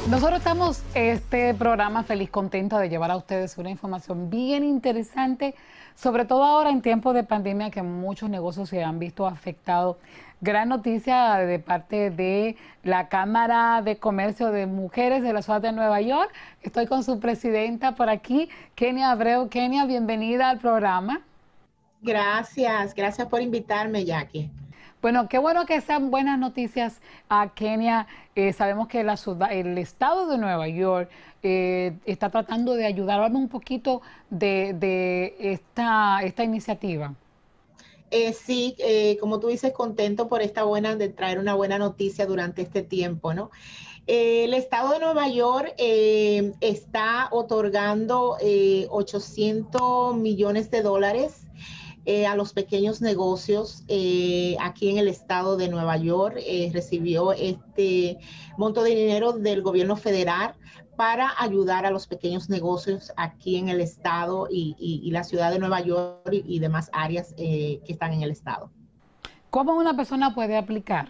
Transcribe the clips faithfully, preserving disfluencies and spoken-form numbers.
Nosotros estamos, este programa feliz, contento de llevar a ustedes una información bien interesante, sobre todo ahora en tiempos de pandemia que muchos negocios se han visto afectados. Gran noticia de parte de la Cámara de Comercio de Mujeres de la ciudad de Nueva York. Estoy con su presidenta por aquí, Kenia Abreu. Kenia, bienvenida al programa. Gracias, gracias por invitarme, Jackie. Bueno, qué bueno que sean buenas noticias a Kenia. Eh, sabemos que la ciudad, el estado de Nueva York eh, está tratando de ayudar. Háblame un poquito de, de esta, esta iniciativa. Eh, sí, eh, como tú dices, contento por esta buena, de traer una buena noticia durante este tiempo, ¿no? Eh, el estado de Nueva York eh, está otorgando eh, ochocientos millones de dólares Eh, a los pequeños negocios eh, aquí en el estado de Nueva York. Eh, recibió este monto de dinero del gobierno federal para ayudar a los pequeños negocios aquí en el estado y, y, y la ciudad de Nueva York y, y demás áreas eh, que están en el estado. ¿Cómo una persona puede aplicar?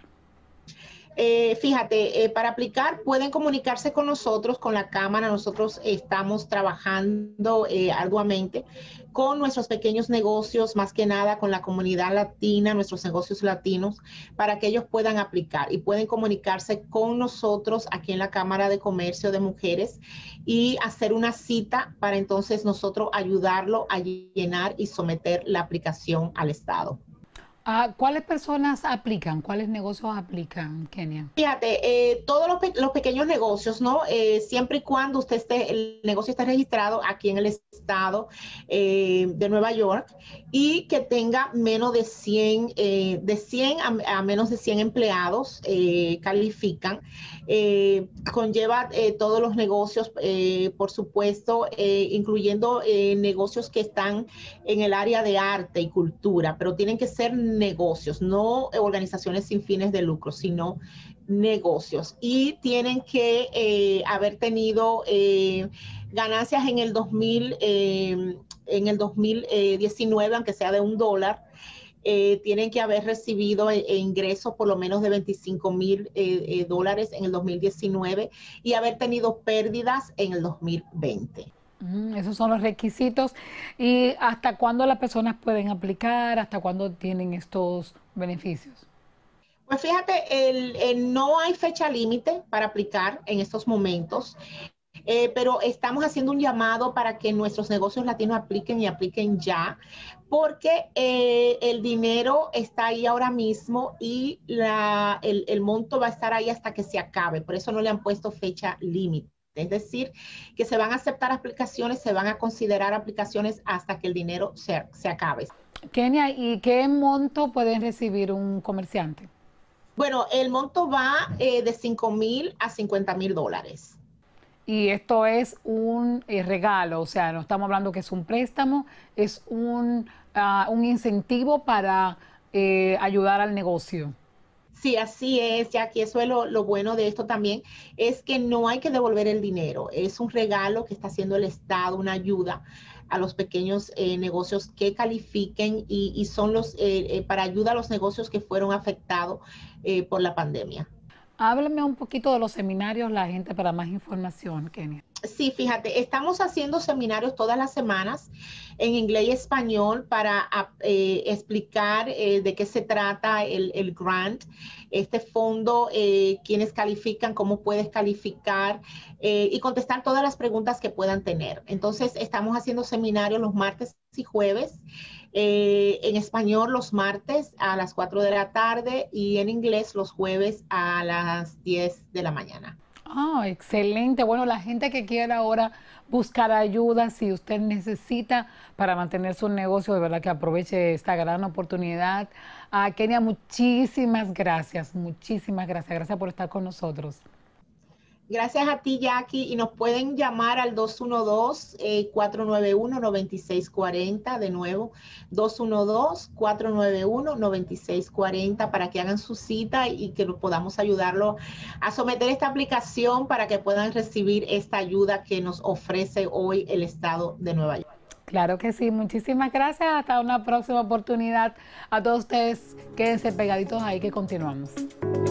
Eh, fíjate, eh, para aplicar pueden comunicarse con nosotros, con la Cámara. Nosotros estamos trabajando eh, arduamente con nuestros pequeños negocios, más que nada con la comunidad latina, nuestros negocios latinos, para que ellos puedan aplicar y pueden comunicarse con nosotros aquí en la Cámara de Comercio de Mujeres y hacer una cita para entonces nosotros ayudarlo a llenar y someter la aplicación al Estado. Ah, ¿cuáles personas aplican? ¿Cuáles negocios aplican, Kenia? Fíjate, eh, todos los, pe los pequeños negocios, ¿no? Eh, siempre y cuando usted esté, el negocio esté registrado aquí en el estado eh, de Nueva York y que tenga menos de cien, eh, de cien a, a menos de cien empleados, eh, califican. Eh, conlleva eh, todos los negocios, eh, por supuesto, eh, incluyendo eh, negocios que están en el área de arte y cultura, pero tienen que ser negocios, no organizaciones sin fines de lucro, sino negocios. Y tienen que eh, haber tenido eh, ganancias en el dos mil, eh, en el dos mil diecinueve, aunque sea de un dólar. Eh, tienen que haber recibido eh, ingresos por lo menos de veinticinco mil eh, eh, dólares en el dos mil diecinueve y haber tenido pérdidas en el dos mil veinte. Mm, esos son los requisitos. ¿Y hasta cuándo las personas pueden aplicar? ¿Hasta cuándo tienen estos beneficios? Pues fíjate, el, el, no hay fecha límite para aplicar en estos momentos. Eh, pero estamos haciendo un llamado para que nuestros negocios latinos apliquen y apliquen ya, porque eh, el dinero está ahí ahora mismo y la, el, el monto va a estar ahí hasta que se acabe. Por eso no le han puesto fecha límite. Es decir, que se van a aceptar aplicaciones, se van a considerar aplicaciones hasta que el dinero se, se acabe. Kenia, ¿y qué monto puede recibir un comerciante? Bueno, el monto va eh, de cinco mil a cincuenta mil dólares. Y esto es un eh, regalo, o sea, no estamos hablando que es un préstamo, es un, uh, un incentivo para eh, ayudar al negocio. Sí, así es, Jackie. Eso es lo, lo bueno de esto también, es que no hay que devolver el dinero. Es un regalo que está haciendo el Estado, una ayuda a los pequeños eh, negocios que califiquen y, y son los eh, eh, para ayuda a los negocios que fueron afectados eh, por la pandemia. Háblame un poquito de los seminarios, la gente, para más información, Kenia. Sí, fíjate, estamos haciendo seminarios todas las semanas en inglés y español para eh, explicar eh, de qué se trata el, el grant, este fondo, eh, quiénes califican, cómo puedes calificar eh, y contestar todas las preguntas que puedan tener. Entonces, estamos haciendo seminarios los martes y jueves, eh, en español los martes a las cuatro de la tarde y en inglés los jueves a las diez de la mañana. Ah, oh, excelente. Bueno, la gente que quiera ahora buscar ayuda, si usted necesita para mantener su negocio, de verdad que aproveche esta gran oportunidad. Uh, Kenia, muchísimas gracias, muchísimas gracias. Gracias por estar con nosotros. Gracias a ti, Jackie, y nos pueden llamar al dos uno dos, cuatro nueve uno, nueve seis cuatro cero, de nuevo, dos uno dos, cuatro nueve uno, nueve seis cuatro cero para que hagan su cita y que podamos ayudarlo a someter esta aplicación para que puedan recibir esta ayuda que nos ofrece hoy el estado de Nueva York. Claro que sí, muchísimas gracias, hasta una próxima oportunidad. A todos ustedes, quédense pegaditos ahí que continuamos.